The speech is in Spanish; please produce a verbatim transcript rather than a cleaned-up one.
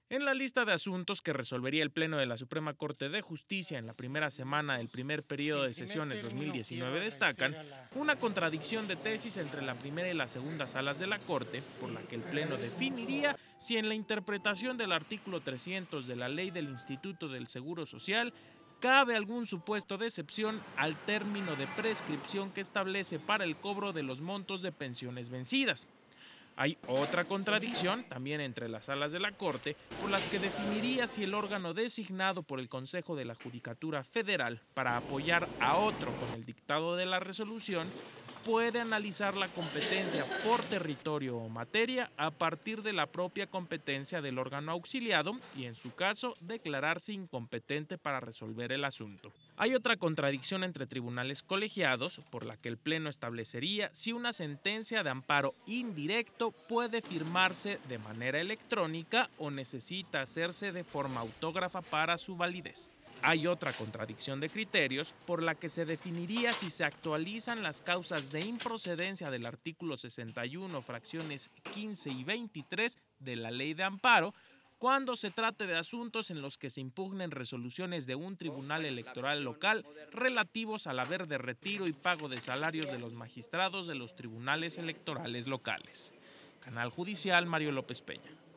En la lista de asuntos que resolvería el Pleno de la Suprema Corte de Justicia en la primera semana del primer periodo En de primer sesiones término, quiero dos mil diecinueve agradecer destacan a la una contradicción de tesis entre la primera y la segunda salas de la Corte, por la que el Pleno definiría si en la interpretación del artículo trescientos de la Ley del Instituto del Seguro Social cabe algún supuesto de excepción al término de prescripción que establece para el cobro de los montos de pensiones vencidas. Hay otra contradicción, también entre las salas de la Corte, por las que definiría si el órgano designado por el Consejo de la Judicatura Federal para apoyar a otro con el dictado de la resolución puede analizar la competencia por territorio o materia a partir de la propia competencia del órgano auxiliado y, en su caso, declararse incompetente para resolver el asunto. Hay otra contradicción entre tribunales colegiados, por la que el Pleno establecería si una sentencia de amparo indirecto puede firmarse de manera electrónica o necesita hacerse de forma autógrafa para su validez. Hay otra contradicción de criterios por la que se definiría si se actualizan las causas de improcedencia del artículo sesenta y uno, fracciones quince y veintitrés de la Ley de Amparo, cuando se trate de asuntos en los que se impugnen resoluciones de un tribunal electoral local relativos al haber de retiro y pago de salarios de los magistrados de los tribunales electorales locales. Canal Judicial Mario López Peña.